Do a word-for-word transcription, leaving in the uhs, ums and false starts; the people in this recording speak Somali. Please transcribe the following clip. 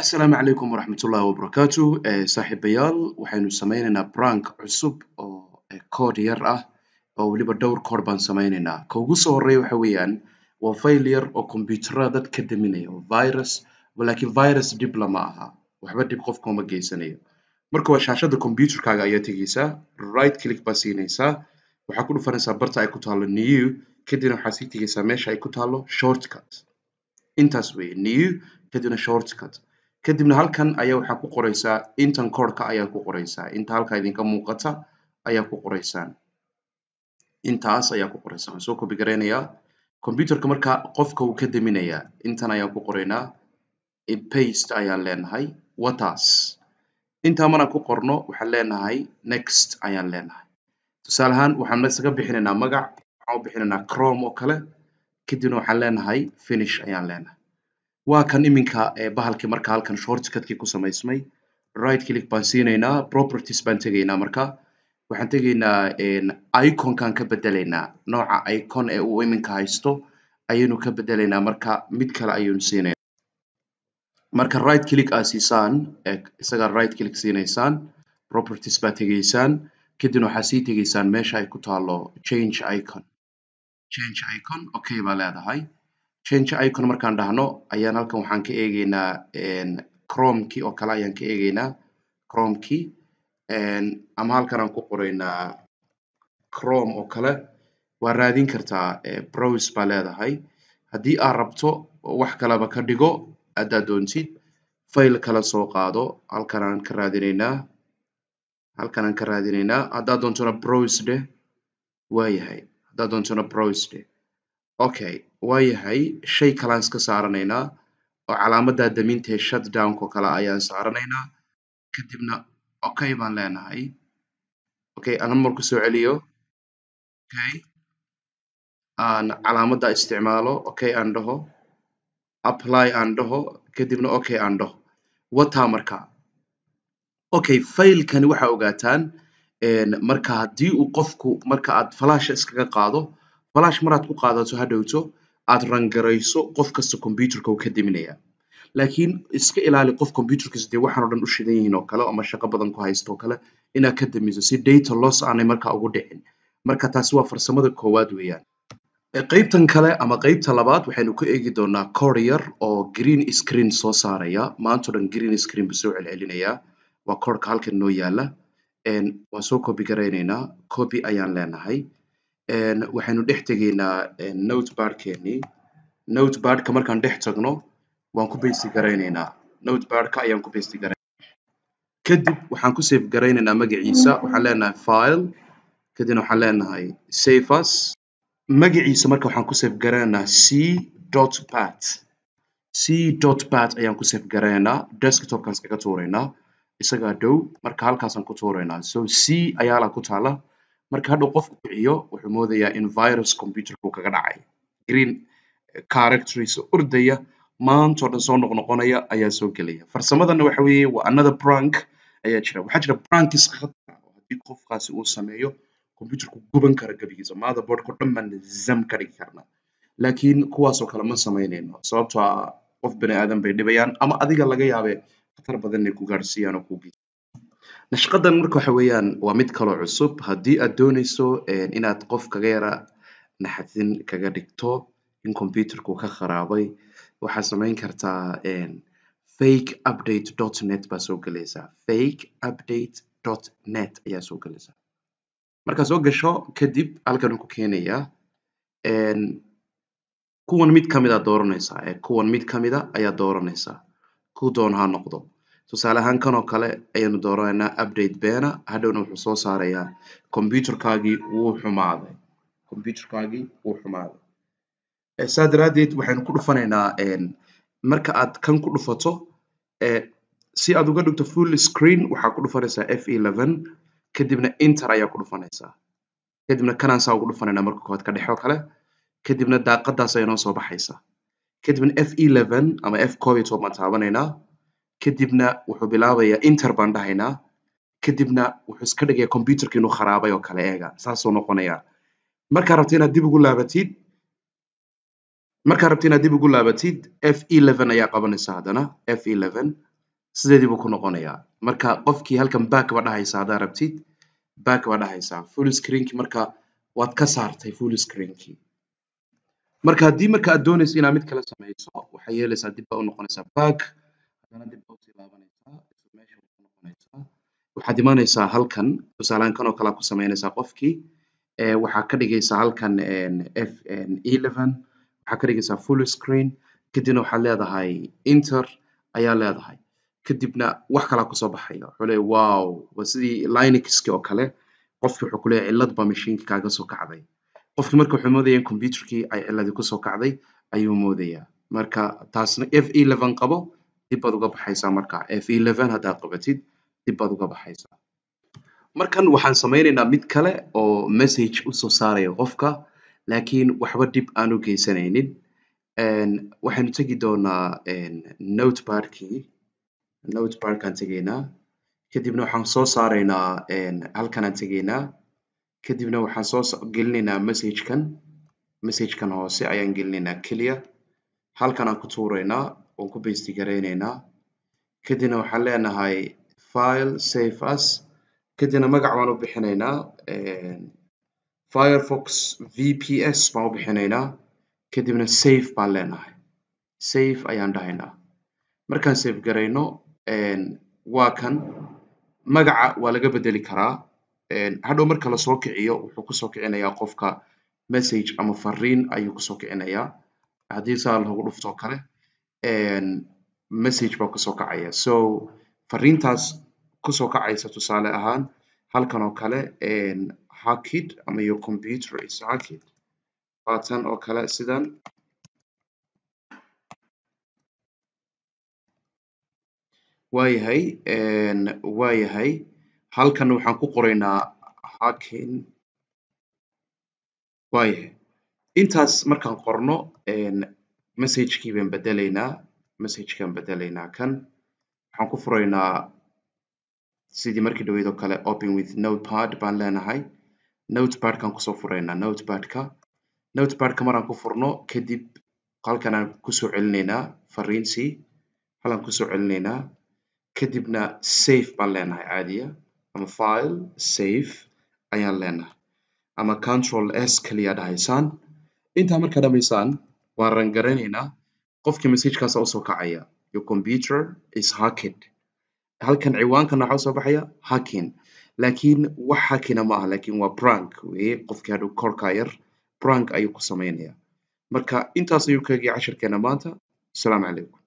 Asalaamu calaykum waraxmatullaahi wabarakaatu ee saaxiibayaal waxaynu sameynaynaa prank cusub oo ee kood yar ah oo weliba dhowr kood baan sameynaynaa ka ugu soo horeeya waxa weeyaan waa fayl yar oo kombiyuutarada dad ka daminaya oo virus laakiin virus dhib lama aha waxba dhib qofka uma geysanayo marka waa shaashada kombiyuutarkaaga ayaa tegeysaa right click baa siinaysaa waxaa ku dhufanaysaa barta ay ku taalo new kadibna waxaa sii tegeysaa meesha ay ku taalo shortcut intaas weeye new kadibna shortcut kadibna halkan ayaa waxaa ku qoraysaa intan koodhka ayaa ku qoraysaa inta halka idinka muuqata ayaa ku qoraysaan intaas ayaa ku qoraysaan soo copy gareynayaa kombiyuutarka marka qofka uu ka daminayaa intan ayaa ku qoraynaa in paste ayaan leenahay wataas inta mana ku qorno waxaan leenahay next ayaan leenahay tusaale ahaan waxaan isaga bixinaynaa magac waxaan u bixinaynaa chrome oo kale kadibna waxaan leenahay finish ayaan leenahay waa kan iminka ee bahalkii marka halkan shortcutkii ku samaysmay right click baan siinaynaa properties baan tegaynaa marka waxaan tegaynaa iconkan ka bedelaynaa nooca icon ee uu iminka haysto ayaynu ka bedelaynaa marka mid kale ayaynu siinaynaa marka right click aa siisaan isaga right click siinaysaan properties baa tegaysaan kadibna waxaa sii tegaysaan meesha ay ku taalo change icon change icon okay baa leedahay change icon markaan dhahno ayaan halkan waxaan ka eegaynaa chrome kii oo kale ayaan ka eegaynaa chrome kii ama halkan aan ku qoraynaa chrome oo kale waa raadin kartaa browse baa leedahay haddii aad rabto wax kaleba ka dhigo haddaad doontid fayl kala soo qaado halkan aan ka raadinaynaa halkan aan ka raadinaynaa haddaad doontona browse dheh waayahay haddaad doontona browse dheh okay waayahay shay kalaan iska saaranaynaa oo calaamadda daminta ee shutdown ko kale ayaan saaranaynaa kadibna okay baan leenahay okay aan marku soo celiyo okay aan calaamadda isticmaalo okay aan dhaho apply aan dhaho kadibna okay aan dhaho wata marka okay faylkani waxa ogaataan marka haddii uu qofku marka aad flash iskaga qaado flash maraad ku qaadato hadhowto aad rangarayso qof kasta kombiyuutarka uu ka daminaya laakiin iska ilaali qof kombiyuutarkiisa dee waxaan oo dhan u shidan yihiin oo kale ama shaqo badan ku haysto oo kale inaad ka damiso si data loss aanay markaa ugu dhicin marka taasi waa farsamada koowaad weeyaan qaybtan kale ama qaybta labaad waxaynu ku eegi doonaa kood yar oo green screen soo saaraya maanta oo dhan green screen buu soo celcelinayaa waa koodhka halkan noo yaala waan soo copy garaynaynaa copy ayaan leenahay waxaynu dhex tegaynaa notepad-keenii notepad-ka markaan dhex tagno waan ku paste garaynaynaa notepad-ka ayaan ku paste garaynaynaa kadib waxaan ku save garaynaynaa magaciisa waxaan leenahay file kadibna waxaan leenahay save as magaciisa marka waxaan ku save garaynaynaa c.pat c.pat ayaan ku save garaynaynaa desktopkaan iskaga tuuraynaa isagaa dhow marka halkaasaan ku tuuraynaa so c ayaa la ku taala marka hadhow qofku kiciyo wuxuu moodayaa in virus computerku kaga dhacay green characters ordaya maanta oo dhan soo noqnoqonaya ayaa soo gelaya farsamadana waxa weeye waa another prank ayaa jira waxaa jira pranks khatar oo haddii qofkaasi uu sameeyo computerku guban kara gabigiisa motherboardko dhan baan zam ka dhigi karnaa laakiin kuwaasoo kale ma samaynayno sababtoo ah qof bani aadan bay dhibayaan ama adiga laga yaabee khatar badan inay ku gaadhsiiyaan oo ku geysan nashqadan marka waxa weeyaan waa mid kaloo cusub haddii aad doonayso inaad qof kaga yara naxatin kaga dhigto in computerku ka kharaabay waxaad samayn kartaa fake update dot net baa soo gelaysaa fake update dot net ayaa soo gelaysaa markaa soo gasho kadib halkan ku keenayaa kuwan mid kamid a dooranaysaa kuwan mid kamid a ayaa dooranaysaa ku doon ha noqdo tusaale ahaan kan oo kale ayaynu dooranaynaa update beena hadhowna wuxuu soo saarayaa computerkaagii wuu xumaaday computerkaagii wuu xumaaday saa daraaddeed waxaynu ku dhufanaynaa marka aad kan ku dhufato si aad uga dhigto full screen waxaa ku dhufanaysaa f eleven kadibna enter ayaa ku dhufanaysaa kadibna kanaan saa ugu dhufanaynaa marka koowaad ka dhexoo kale kadibna daaqadaas ayaa noo soo baxaysaa kadibna f eleven ama f koob iyo toban baan taabanaynaa kadibna wuxuu bilaabayaa enter baan dhahaynaa kadibna wuxuu iska dhigayaa computerka inuu kharaabay oo kale eega saasuu noqonayaa markaa rabta inaad dib ugu laabatid markaa rabta inaad dib ugu laabatid f eleven ayaa qabanaysaa haddana f eleven sideedii buu ku noqonayaa marka qofkii halkan back ba dhahaysa haddaa rabtid back ba dhahaysaa full screenki marka waad ka saartay full screenki marka haddii marka aad doonayso inaad mid kale samayso waxay yeelaysaa dib baa u noqonaysaa back haddana dib baa usii laabanaysaa meesha ku noqonaysaa waxaad imaanaysaa halkan tusaalehaan kan oo kale ku samaynaysaa qofkii ee waxaa ka dhigaysaa halkan f eleven waxaa ka dhigaysaa full screen kadibna waxaad leedahay enter ayaa leedahay kadibna wax kalaa kusoo baxaya wuxuu leeyahay wow waa sidii linuxki oo kale qofki wuxuu ku leeyahay cillad baa mashiinka kaaga soo kacday qofki marka wuxuu moodaya in computerkii ay cilladii kusoo kacday ayuu moodayaa marka taasna f eleven qabo dib baad uga baxaysaa marka f eleven haddaad qabatid dib baad uga baxaysaa markan waxaan samaynaynaa mid kale oo message usoo saaraya qofka laakiin waxba dib aan u geysanaynin waxaynu tegi doonaa notepadkii notepadkaan tegaynaa kadibna waxaan soo saaraynaa halkanaan tegaynaa kadibna waxaan soo gelinaynaa messagekan messagekan hoose ayaan gelinaynaa keliya halkan aan ku tuuraynaa oon ku paste garaynaynaa kadibna waxaan leenahay file save as kadibna magac baan u bixinaynaa firefox vps baan u bixinaynaa kadibna save baan leenahay save ayaan dhahaynaa markaan save garayno waa kan magaca waa laga bedeli karaa hadhow marka la soo kiciyo wuxuu kusoo kicinayaa qofka message ama fariin ayuu kusoo kicinayaa haddii saa lagu dhuftoo kale message baa kusoo kacaya so fariintaas kusoo kacaysa tusaale ahaan halkan oo kale hacked ama your computer is hacked waatan oo kale sidan waayahay waayahay halkan waxaan ku qoraynaa hacking waayahay intaas markaan qorno messagekii baan bedelaynaa messagekaan bedelaynaa kan waxaan ku furaynaa sidii markii dhaweyd oo kale open with notepad baan leenahay notepadkaan kusoo furaynaa notepadka notepadka maraan ku furno kadib halkan aan kusoo celinaynaa fariintii halkan kusoo celinaynaa kadibna save baan leenahay caadiya ama file save ayaan leenahay ama control s kaliya dhahaysaan intaa markaa dhamaysaan waan rangaraynaynaa qofkii messagekaasa usoo kacaya your computer is hacked halkan ciwaankana waxaa usoo baxaya hacking laakiin wax hackina ma aha laakiin waa prank weye qofkii hadhow korkaa yar prank ayuu ku samaynaya marka intaas ayuu kaagaya cashirkeena maanta asalaamu calaykum